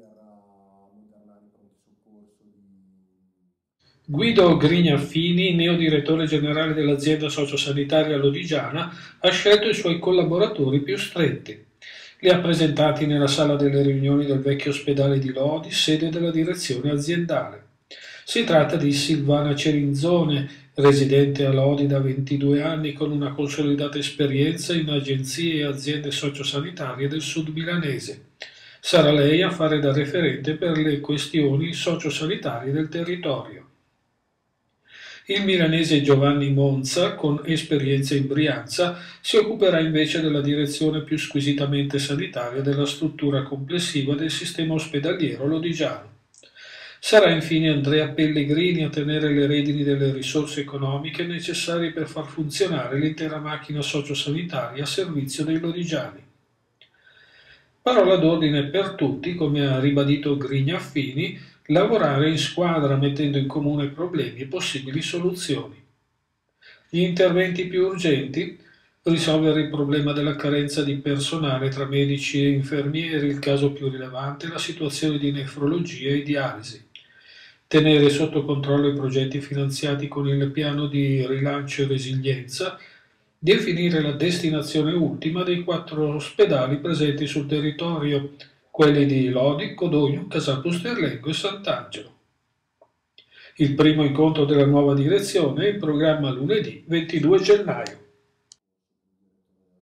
ammodernare i pronto soccorso Guido Grignaffini, neodirettore generale dell'azienda sociosanitaria lodigiana, ha scelto i suoi collaboratori più stretti. Li ha presentati nella sala delle riunioni del vecchio ospedale di Lodi, sede della direzione aziendale. Si tratta di Silvana Cerinzone, residente a Lodi da 22 anni con una consolidata esperienza in agenzie e aziende sociosanitarie del sud milanese. Sarà lei a fare da referente per le questioni sociosanitarie del territorio. Il milanese Giovanni Monza, con esperienza in Brianza, si occuperà invece della direzione più squisitamente sanitaria della struttura complessiva del sistema ospedaliero lodigiano. Sarà infine Andrea Pellegrini a tenere le redini delle risorse economiche necessarie per far funzionare l'intera macchina sociosanitaria a servizio dei lodigiani. Parola d'ordine per tutti, come ha ribadito Grignaffini, lavorare in squadra mettendo in comune problemi e possibili soluzioni. Gli interventi più urgenti: risolvere il problema della carenza di personale tra medici e infermieri, il caso più rilevante la situazione di nefrologia e dialisi. Tenere sotto controllo i progetti finanziati con il piano di rilancio e resilienza, definire la destinazione ultima dei 4 ospedali presenti sul territorio, quelli di Lodi, Codogno, Casalpusterlengo e Sant'Angelo. Il primo incontro della nuova direzione è in programma lunedì 22 gennaio.